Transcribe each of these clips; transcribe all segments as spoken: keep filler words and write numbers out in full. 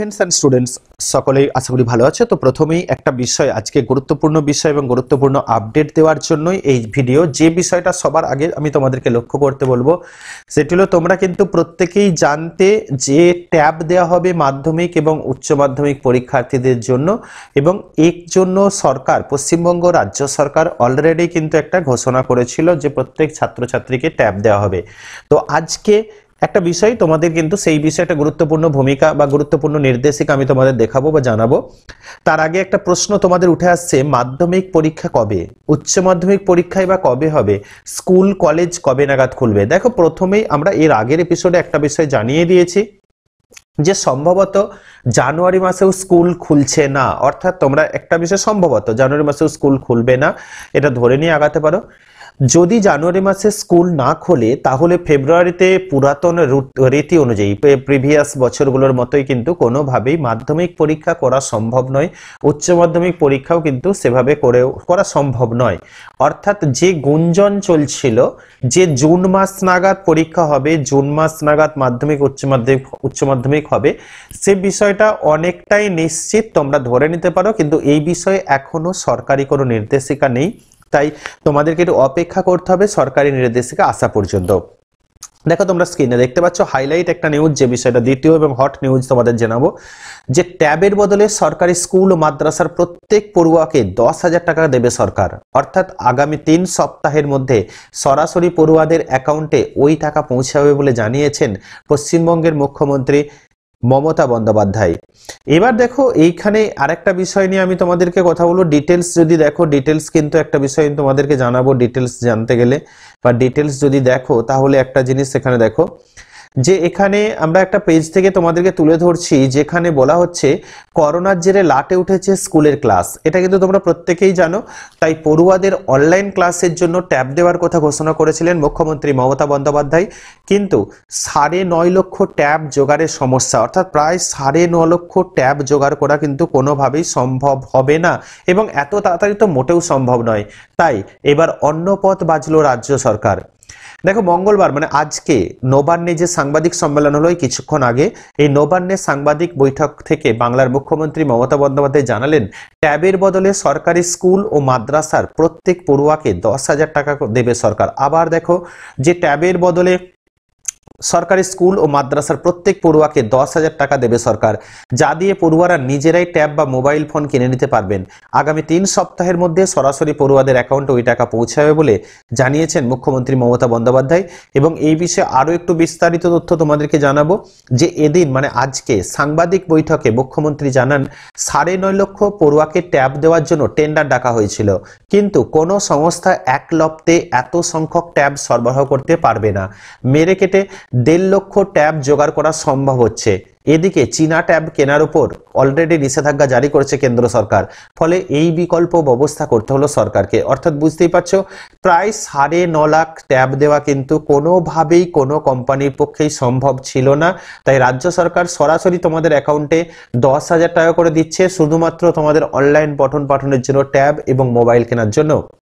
Friends and students সকলেই আশা করি ভালো আছে। তো প্রথমেই একটা বিষয়, আজকে গুরুত্বপূর্ণ বিষয় এবং গুরুত্বপূর্ণ আপডেট দেওয়ার জন্যই এই ভিডিও। যে বিষয়টা সবার আগে আমি তোমাদেরকে লক্ষ্য করতে বলবো সেটি হলো, তোমরা কিন্তু প্রত্যেকেই জানতে যে ট্যাব দেওয়া হবে মাধ্যমিক এবং উচ্চ মাধ্যমিক পরীক্ষার্থীদের জন্য, এবং এর জন্য সরকার, পশ্চিমবঙ্গ রাজ্য সরকার অলরেডি কিন্তু একটা ঘোষণা করেছিল যে প্রত্যেক ছাত্রছাত্রীকে ট্যাব দেওয়া হবে। তো আজকে একটা বিষয় তোমাদের কিন্তু সেই বিষয়টা গুরুত্বপূর্ণ ভূমিকা বা গুরুত্বপূর্ণ নির্দেশিকা আমি তোমাদের দেখাবো বা জানাবো। তার আগে একটা প্রশ্ন তোমাদের উঠে আসছে, মাধ্যমিক পরীক্ষা কবে, উচ্চ মাধ্যমিক পরীক্ষায় বা কবে হবে, স্কুল কলেজ কবে নাগাদ খুলবে? দেখো, প্রথমেই আমরা এর আগের এপিসোডে একটা বিষয় জানিয়ে দিয়েছি যে সম্ভবত জানুয়ারি মাসেও স্কুল খুলছে না, অর্থাৎ তোমরা একটা বিষয় সম্ভবত জানুয়ারি মাসেও স্কুল খুলবে না এটা ধরে নিয়ে আগাতে পারো। যদি জানুয়ারি মাসে স্কুল না খোলে তাহলে ফেব্রুয়ারিতে পুরাতন রীতি অনুযায়ী প্রিভিয়াস বছরগুলোর মতোই কিন্তু কোনোভাবেই মাধ্যমিক পরীক্ষা করা সম্ভব নয়, উচ্চ মাধ্যমিক পরীক্ষাও কিন্তু সেভাবে করেও করা সম্ভব নয়। অর্থাৎ যে গুঞ্জন চলছিল যে জুন মাস নাগাদ পরীক্ষা হবে, জুন মাস নাগাদ মাধ্যমিক উচ্চ মাধ্যমিক উচ্চ মাধ্যমিক হবে, সে বিষয়টা অনেকটাই নিশ্চিত তোমরা ধরে নিতে পারো, কিন্তু এই বিষয়ে এখনো সরকারি কোনো নির্দেশিকা নেই। তাই তোমাদেরকে একটু অপেক্ষা করতে হবে সরকারি নির্দেশিকা আসা পর্যন্ত। দেখো, তোমরা স্ক্রিনে দেখতে পাচ্ছ হাইলাইট একটা নিউজ, যে বিষয়টা দ্বিতীয় এবং হট নিউজ তোমাদের জানাবো যে ট্যাবের বদলে সরকারি স্কুল ও মাদ্রাসার প্রত্যেক পড়ুয়াকে দশ হাজার টাকা দেবে সরকার। অর্থাৎ আগামী তিন সপ্তাহের মধ্যে সরাসরি পড়ুয়াদের অ্যাকাউন্টে ওই টাকা পৌঁছাবে বলে জানিয়েছেন পশ্চিমবঙ্গের মুখ্যমন্ত্রী মমতা বন্দ্যোপাধ্যায়। এবার দেখো, এইখানে আরেকটা বিষয় নিয়ে আমি তোমাদেরকে কথা বলবো। ডিটেলস যদি দেখো, ডিটেলস কিন্তু একটা বিষয় তোমাদেরকে জানাবো। ডিটেলস জানতে গেলে বা ডিটেলস যদি দেখো তাহলে একটা জিনিস এখানে দেখো, যে এখানে আমরা একটা পেজ থেকে তোমাদেরকে তুলে ধরছি যেখানে বলা হচ্ছে করোনার জেরে লাটে উঠেছে স্কুলের ক্লাস। এটা কিন্তু তোমরা প্রত্যেকেই জানো। তাই পড়ুয়াদের অনলাইন ক্লাসের জন্য ট্যাব দেওয়ার কথা ঘোষণা করেছিলেন মুখ্যমন্ত্রী মমতা বন্দ্যোপাধ্যায়, কিন্তু সাড়ে নয় লক্ষ ট্যাব জোগাড়ের সমস্যা, অর্থাৎ প্রায় সাড়ে ন লক্ষ ট্যাব জোগাড় করা কিন্তু কোনোভাবেই সম্ভব হবে না, এবং এত তাড়াতাড়ি তো মোটেও সম্ভব নয়। তাই এবার অন্য পথ বাজলো রাজ্য সরকার। দেখো, মঙ্গলবার মানে আজকে নবান্নে যে সাংবাদিক সম্মেলন হলো কিছুক্ষণ আগে, এই নবান্নে সাংবাদিক বৈঠক থেকে বাংলার মুখ্যমন্ত্রী মমতা বন্দ্যোপাধ্যায় জানালেন ট্যাবের বদলে সরকারি স্কুল ও মাদ্রাসার প্রত্যেক পড়ুয়াকে দশ হাজার টাকা দেবে সরকার। আবার দেখো, যে ট্যাবের বদলে সরকারি স্কুল ও মাদ্রাসার প্রত্যেক পড়ুয়াকে দশ হাজার টাকা দেবে সরকার, যা দিয়ে পড়ুয়ারা নিজেরাই ট্যাব বা মোবাইল ফোন কিনে নিতে পারবেন। আগামী তিন সপ্তাহের মধ্যে সরাসরি পড়ুয়াদের অ্যাকাউন্টে ওই টাকা পৌঁছাবে বলে জানিয়েছেন মুখ্যমন্ত্রী মমতা বন্দ্যোপাধ্যায়। এবং এই বিষয়ে আরো একটু বিস্তারিত তথ্য তোমাদেরকে জানাবো, যে এদিন মানে আজকে সাংবাদিক বৈঠকে মুখ্যমন্ত্রী জানান সাড়ে নয় লক্ষ পড়ুয়াকে ট্যাব দেওয়ার জন্য টেন্ডার ডাকা হয়েছিল, কিন্তু কোনো সংস্থা এক লপ্তে এত সংখ্যক ট্যাব সরবরাহ করতে পারবে না। মেরে কেটে দেড় লক্ষ ট্যাব জোগাড় করা সম্ভব হচ্ছে। এদিকে চীনা ট্যাব কেনার উপর অলরেডি নিষেধাজ্ঞা জারি করেছে কেন্দ্র সরকার, ফলে এই বিকল্প ব্যবস্থা করতে হলো সরকারকে। অর্থাৎ বুঝতেই পারছো, প্রায় সাড়ে ন লাখ ট্যাব দেওয়া কিন্তু কোনোভাবেই কোনো কোম্পানির পক্ষেই সম্ভব ছিল না। তাই রাজ্য সরকার সরাসরি তোমাদের অ্যাকাউন্টে দশ হাজার টাকা করে দিচ্ছে, শুধুমাত্র তোমাদের অনলাইন পঠন পাঠনের জন্য ট্যাব এবং মোবাইল কেনার জন্য।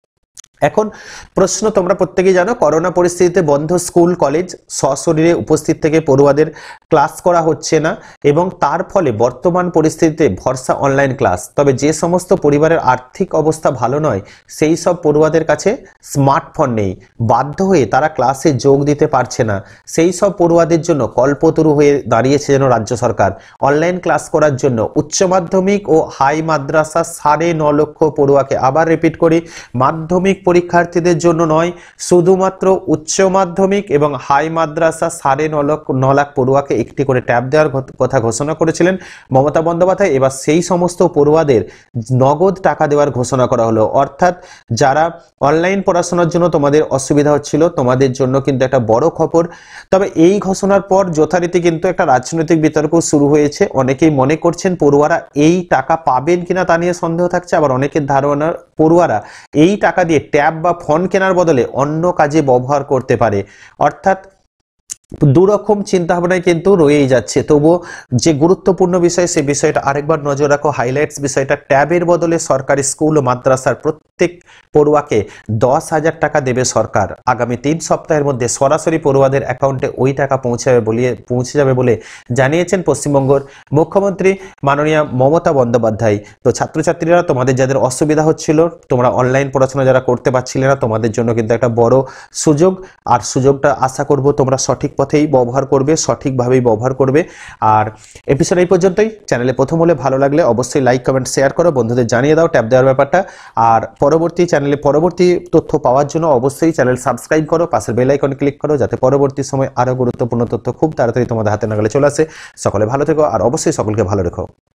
এখন প্রশ্ন, তোমরা প্রত্যেকেই জানো করোনা পরিস্থিতিতে বন্ধ স্কুল কলেজ, সশরীরে উপস্থিত থেকে পড়ুয়াদের ক্লাস করা হচ্ছে না, এবং তার ফলে বর্তমান পরিস্থিতিতে ভরসা অনলাইন ক্লাস। তবে যে সমস্ত পরিবারের আর্থিক অবস্থা ভালো নয় সেই সব পড়ুয়াদের কাছে স্মার্টফোন নেই, বাধ্য হয়ে তারা ক্লাসে যোগ দিতে পারছে না, সেই সব পড়ুয়াদের জন্য কল্পতরু হয়ে দাঁড়িয়েছে যেন রাজ্য সরকার। অনলাইন ক্লাস করার জন্য উচ্চ মাধ্যমিক ও হাই মাদ্রাসা সাড়ে ন লক্ষ পড়ুয়াকে, আবার রিপিট করি, মাধ্যমিক পরীক্ষার্থীদের জন্য নয়, শুধুমাত্র উচ্চ মাধ্যমিক এবং হাই মাদ্রাসা সাড়ে ন লক্ষ ন লাখ পড়ুয়াকে একটি করে ট্যাব দেওয়ার কথা ঘোষণা করেছিলেন মমতা বন্দ্যোপাধ্যায়। এবার সেই সমস্ত পড়ুয়াদের নগদ টাকা দেওয়ার ঘোষণা করা হলো। অর্থাৎ যারা অনলাইন পড়াশোনার জন্য তোমাদের অসুবিধা হচ্ছিল, তোমাদের জন্য কিন্তু একটা বড় খবর। তবে এই ঘোষণার পর যথারীতি কিন্তু একটা রাজনৈতিক বিতর্ক শুরু হয়েছে। অনেকেই মনে করছেন পড়ুয়ারা এই টাকা পাবেন কিনা তা নিয়ে সন্দেহ থাকছে, আবার অনেকের ধারণা পড়ুয়ারা এই টাকা দিয়ে ট্যাব বা ফোন কেনার বদলে অন্য কাজে ব্যবহার করতে পারে। অর্থাৎ দুরকম চিন্তা ভাবনায় কিন্তু রয়েই যাচ্ছে। তবুও যে গুরুত্বপূর্ণ বিষয় সেই বিষয়টা আরেকবার নজর রাখো, হাইলাইটস বিষয়টা, ট্যাবের বদলে সরকারি স্কুল ও মাদ্রাসার প্রত্যেক পড়ুয়াকে দশ হাজার টাকা দেবে সরকার। আগামী তিন সপ্তাহের মধ্যে সরাসরি পড়ুয়াদের অ্যাকাউন্টে ওই টাকা পৌঁছাবে বলে পৌঁছে যাবে বলে জানিয়েছেন পশ্চিমবঙ্গের মুখ্যমন্ত্রী মাননীয়া মমতা বন্দ্যোপাধ্যায়। তো ছাত্রছাত্রীরা, তোমাদের যাদের অসুবিধা হচ্ছিল, তোমরা অনলাইন পড়াশোনা যারা করতে পারছিলে না, তোমাদের জন্য কিন্তু একটা বড় সুযোগ। আর সুযোগটা আশা করব তোমরা সঠিক পথেই ব্যবহার করবে, সঠিকভাবেই ব্যবহার করবে। আর এপিসোড এই পর্যন্তই। চ্যানেলে প্রথম হলে ভালো লাগলে অবশ্যই লাইক কমেন্ট শেয়ার করো, বন্ধুদের জানিয়ে দাও ট্যাব দেওয়ার ব্যাপারটা। আর পরবর্তী চ্যানেলে পরবর্তী তথ্য পাওয়ার জন্য অবশ্যই চ্যানেল সাবস্ক্রাইব করো, পাশের বেল আইকনে ক্লিক করো, যাতে পরবর্তী সময় আরও গুরুত্বপূর্ণ তথ্য খুব তাড়াতাড়ি তোমাদের হাতে নাগালে চলে আসে। সকলে ভালো থেকো আর অবশ্যই সকলকে ভালো রেখো।